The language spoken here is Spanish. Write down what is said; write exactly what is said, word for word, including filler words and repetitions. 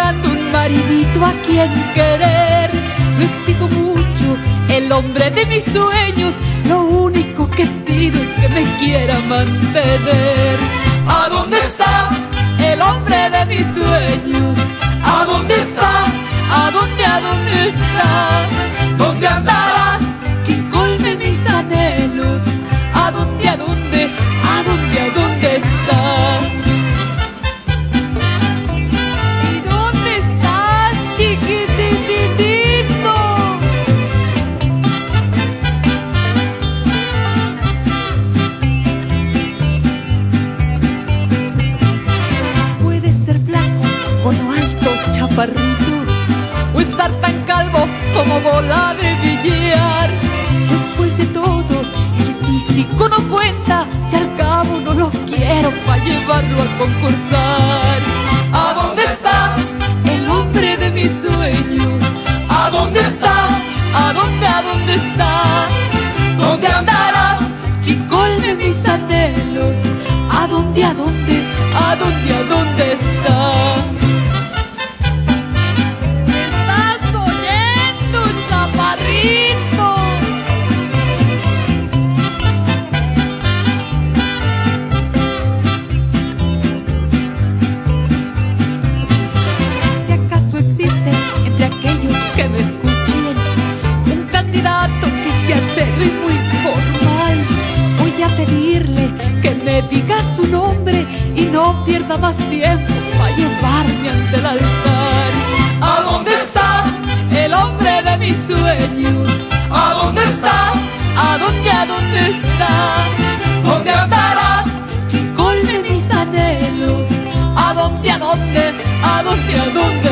buscando un maridito a quien querer. No exijo mucho, el hombre de mis sueños, lo único que pido es que me quiera mantener. ¿A dónde está el hombre de mis sueños? ¿A dónde está? ¿A dónde, a dónde está? ¿Dónde andará? ¿Quién colme mis anhelos? ¿A dónde, a dónde, a dónde, a dónde está? ¿Y dónde estás, chiquititito? Puede ser blanco, gordo, alto, chaparrito, o estar tan calvo como bola de billar. Después de todo, el físico no cuenta, si al cabo no lo quiero pa' llevarlo a concursar. ¿A dónde está el hombre de mis sueños? ¿A dónde está? ¿A dónde, a dónde está? ¿Dónde andará? ¿Quién colme mis anhelos? ¿A dónde, a dónde, a dónde, a dónde está? Si acaso existe entre aquellos que me escuchen un candidato que sea serio y muy formal, voy a pedirle que me diga su nombre y no pierda más tiempo para llevarme ante el altar. ¿A dónde está el hombre de mis sueños? ¿A dónde está? ¿A dónde, a dónde está? ¿Dónde andará? ¿Quién colme mis anhelos? ¿A dónde, a dónde, a dónde, a dónde?